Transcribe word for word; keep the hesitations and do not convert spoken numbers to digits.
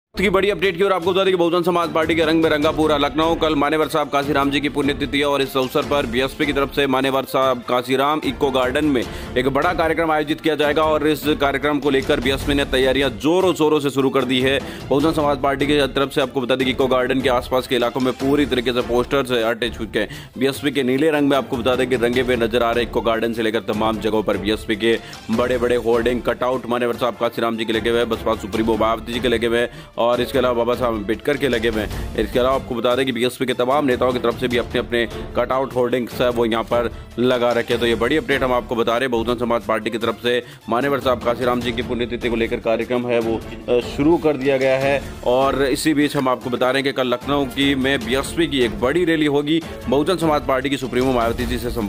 की बड़ी अपडेट की और आपको बता दें कि बहुजन समाज पार्टी के रंग में रंगा पूरा लखनऊ। कल मान्यवर साहब काशीराम जी की पुण्यतिथि है और इस अवसर पर बीएसपी की तरफ से मान्यवर साहब काशीराम इको गार्डन में एक बड़ा कार्यक्रम आयोजित किया जाएगा और इस कार्यक्रम को लेकर बीएसपी ने तैयारियां जोरों शोरों से शुरू कर दी है। बहुजन समाज पार्टी की तरफ से आपको बता दें कि इको गार्डन के आसपास के इलाकों में पूरी तरीके से पोस्टर्स हटे चुके हैं। बीएसपी के नीले रंग में आपको बता दें कि रंगे हुए नजर आ रहे इको गार्डन से लेकर तमाम जगहों पर बीएसपी के बड़े बड़े होर्डिंग कटआउट मान्यवर साहब काशीराम जी के लगे हुए, बसपा सुप्रीमो मायावती जी के लगे हुए और इसके अलावा बाबा साहब अम्बेडकर के लगे हुए हैं। इसके अलावा आपको बता दें कि बीएसपी के तमाम नेताओं की तरफ से भी अपने अपने कटआउट होर्डिंग्स है वो यहाँ पर लगा रखे। तो ये बड़ी अपडेट हम आपको बता रहे हैं। बहुजन समाज पार्टी की तरफ से मान्यवर साहब काशीराम जी की पुण्यतिथि को लेकर कार्यक्रम है वो शुरू कर दिया गया है और इसी बीच हम आपको बता रहे हैं कि कल लखनऊ की में बीएसपी की एक बड़ी रैली होगी। बहुजन समाज पार्टी की सुप्रीमो मायावती जी से